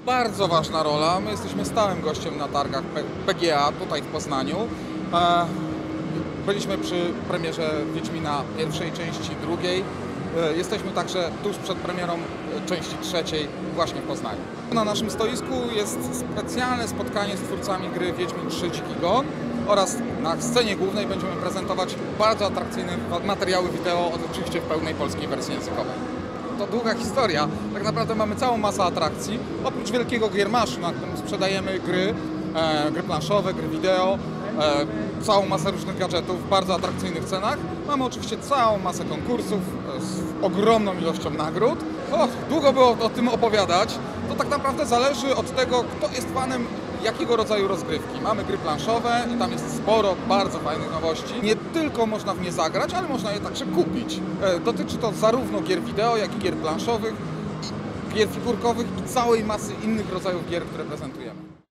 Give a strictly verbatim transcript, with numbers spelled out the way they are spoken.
bardzo ważna rola. My jesteśmy stałym gościem na targach P G A tutaj w Poznaniu. E, byliśmy przy premierze Wiedźmina pierwszej części, drugiej. E, jesteśmy także tuż przed premierą części trzeciej właśnie w Poznaniu. Na naszym stoisku jest specjalne spotkanie z twórcami gry Wiedźmin trzy Dziki Gon oraz na scenie głównej będziemy prezentować bardzo atrakcyjne materiały wideo, oczywiście w pełnej polskiej wersji językowej. To długa historia. Tak naprawdę mamy całą masę atrakcji. Oprócz wielkiego giermaszu, na którym sprzedajemy gry, e, gry planszowe, gry wideo, e, całą masę różnych gadżetów w bardzo atrakcyjnych cenach. Mamy oczywiście całą masę konkursów e, z ogromną ilością nagród. O, długo było o tym opowiadać. To tak naprawdę zależy od tego, kto jest fanem jakiego rodzaju rozgrywki. Mamy gry planszowe i tam jest sporo bardzo fajnych nowości. Nie tylko można w nie zagrać, ale można je także kupić. E, dotyczy to zarówno gier wideo, jak i gier planszowych, gier figurkowych i całej masy innych rodzajów gier, które prezentujemy.